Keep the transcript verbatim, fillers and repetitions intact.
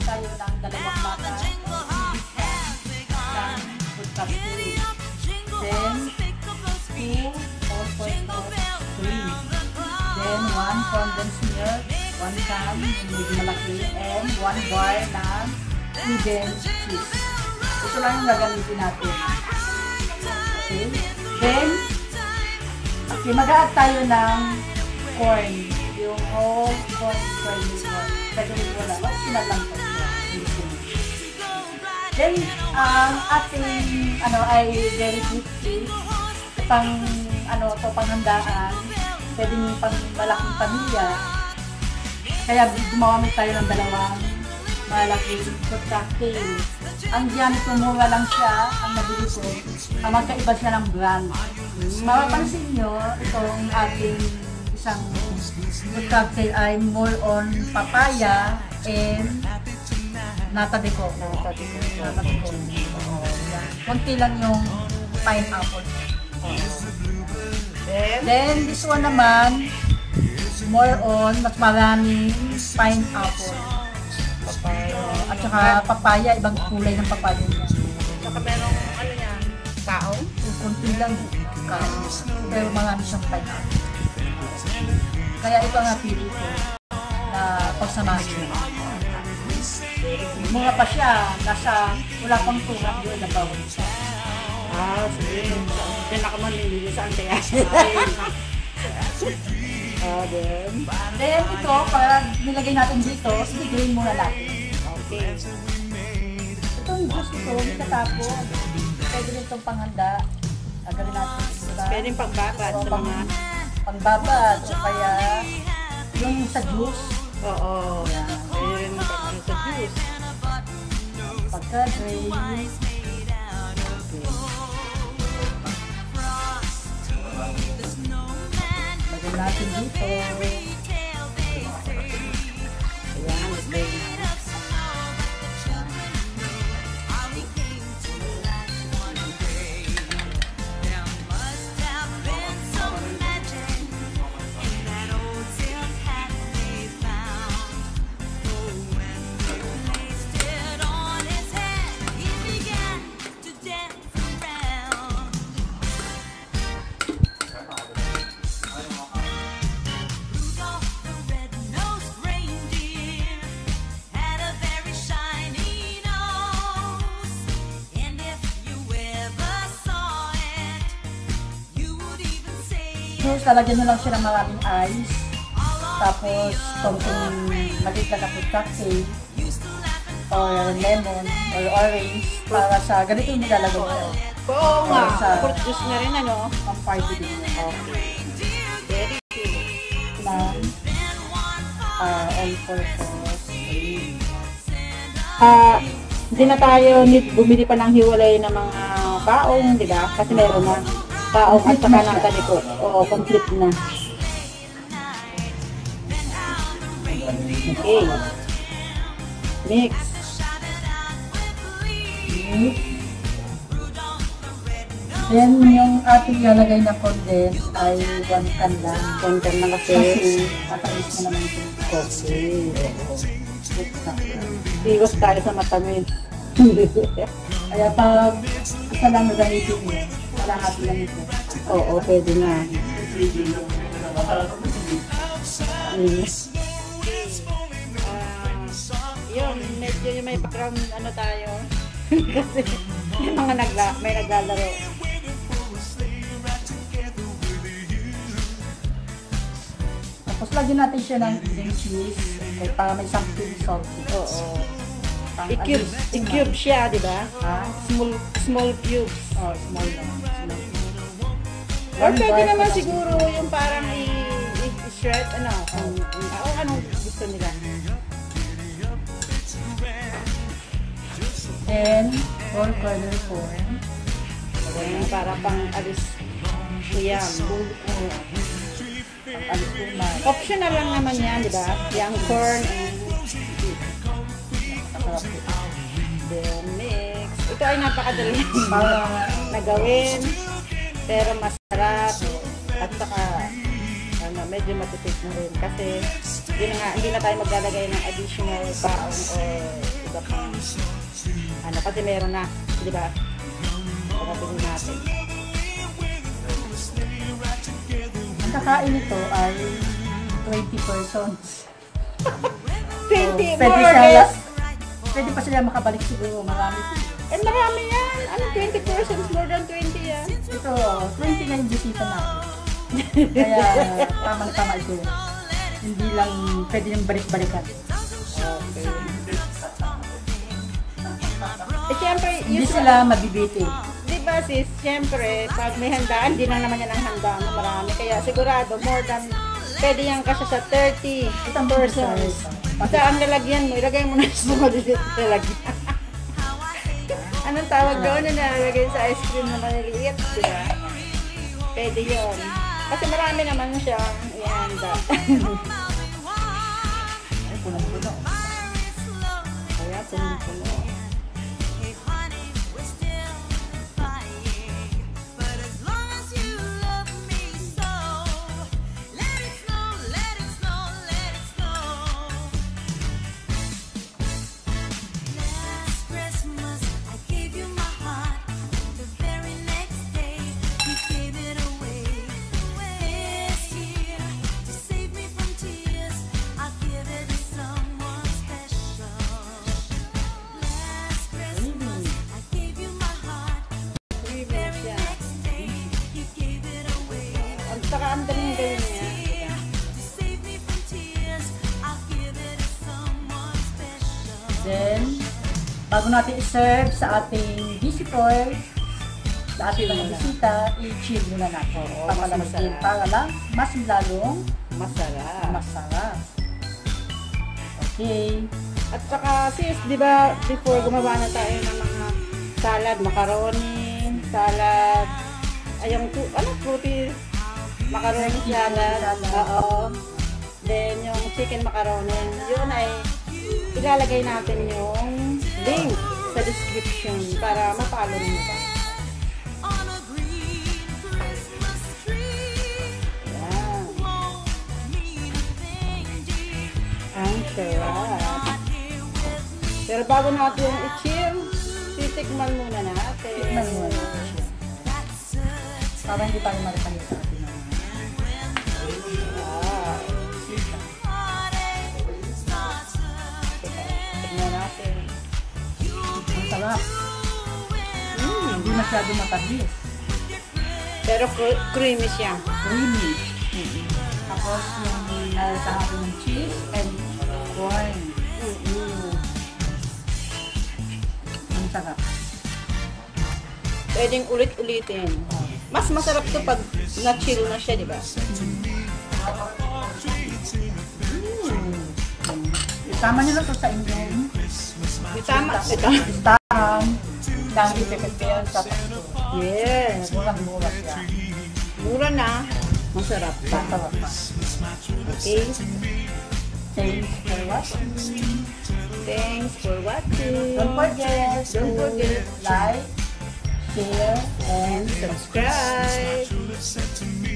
tayo ng dalawang bata. Isang food cocktail. Then, two all-purpose cream. Then, one condensed milk, one can, medyo malaki, and one bar ng hidden cheese. Ito lang yung gagamitin natin. Okay. Then, okay, mag-a-add tayo ng corn. Yung whole corn kernel corn. Pwede rin wala. Optional lang po. Then, ang um, ating ano ay very tasty. Pang ano to panghandaan. Pwede nyo pang malaking pamilya. Kaya gumawa tayo ng dalawang malaking fruit cocktail. Ang diameter mura lang siya, ang nabili ko. Ang magkaiba siya ng brand. Mapapansin nyo, itong ating isang fruit cocktail ay more on papaya and nata de coco. Nata de coco. Nata de coco. Kunti lang yung pineapple. Then, Then this one naman, more on, mas maraming pineapple. Papaya. At saka papaya, ibang kulay ng papaya niya. Saka merong ano niya, kaong? Kunti lang kaong. Pero marami siyang pineapple. Kaya ito ang napili ko na pagsamahin niya. Mura pa siya, nasa wala pang two hundred na bawal siya. Ah, sige. Then ako manilili saan kaya? Uh, then, then ito, para nilagay natin dito, i-green muna natin. Okay. Itong juice ito, hindi katapon. Pwede rin itong panghanda. Agawin natin ito. Pwede yung pagbabad o, sa pang, mga... Pangbabad. O kaya, yung sa juice. Oo. Yan. Pwede rin yung sa juice. Pagka-drain. Lagyan natin dito. Ayan, lagyan. Lalagyan nyo lang siya ng maraming ice. Tapos, konting maliit na kapit cocktail or lemon or orange para sa ganito yung nilalagay ko. Oo nga. Sa fruit juice na rin ano? Pang party din. Okay. Very good. Na uh, all-purpose. Ah, hindi na tayo bumili pa ng hiwalay ng mga baong, di ba? Kasi meron na. Paong at saka ng taliko. Oo, complete na. Okay. Mix. Mix. Then, yung ating lalagay na condense ay one can lang. One can lang kasi. Kasi, matamis na naman ito. Okay. Iwas tayo sa matamis. Kaya pag isa lang nagamitin mo, kalahati lang ito. Oo, pwede na. Mm. Uh, yun, medyo yung may background ano tayo. Kasi yung mga nagla, may naglalaro. Tapos lagyan natin siya ng hidden cheese okay, para may something salty. Oo. I-cube, i-cube siya, di ba? Ha? Small, small cubes. Oh, small lang. Small. Or pwede naman siguro yung parang i-shred, ano, kung, o anong gusto nila. And, four corner corn. Ayan, para pang alis siyam. Pang alis kuman. Optional lang naman yan, di ba? Yung corn and then mix. Ito ay napakadali na gawin, pero masarap at saka ano, medyo matipid na rin kasi hindi na, nga, hindi na tayo maglalagay ng additional baon o maaga pa. Ano, kasi meron na, di ba? Pagkabili natin. Ang kakain nito ay twenty persons. twenty, So, pwede more or siya- less. Pwede pa sila makabalik siguro, marami. Eh, marami yan. Ano, twenty persons, more than twenty yan. Ito, twenty na yung bisita natin. Kaya, tamang-tama ito. Hindi lang pwede yung balik-balikan. Okay. Eh, syempre, Hindi usual- sila mabibitin. Di ba sis, syempre, pag may handaan, di lang naman yan ang handaan na marami. Kaya sigurado, more than, pwede yan kasi sa thirty Itong persons. Basta ang lalagyan mo, ilagay mo na sa maliliit na lalagyan. Anong tawag doon na nalagay sa ice cream na maliliit, di ba? Pwede yun. Kasi marami naman siyang ihanda. Ay, puno-puno. Kaya puno-puno. Saka ang daling gawin niya. Then, bago natin i-serve sa ating visitor, sa ating mga bisita, i-chill muna natin. Oo, mas Papalamigin masarap. para lang mas lalong Masarap. masarap. Okay. At saka sis, di ba before gumawa na tayo ng mga salad, macaroni, salad, ay yung, tu- ano, fruity, macaroni salad, oo. Then yung chicken macaroni, yun ay ilalagay natin yung link sa description para mapalo nyo ba. Yan. Ang sarap. Pero bago natin yung i-chill, titikman muna natin. Tikman mo na siya. Para hindi tayo maripali sa atin. ng Wow. bisita. Tignan natin. Ang sarap. Mm. Hindi masyado matamis. Pero cr- creamy siya. Creamy. Tapos yung nalasahan ng cheese and corn. Mm-mm. Ang sarap. Pwedeng ulit-ulitin. Mas masarap to pag na-chill na siya, di ba? Isama nyo lang to sa inyong Tama. Ito. listahan ng i-prepare sa Pasko. Yes. Murang-mura siya. Mura na. Masarap pa. Masarap pa. Okay. Thanks for watching. Thanks for watching. Don't forget Don't forget to like, share, and subscribe.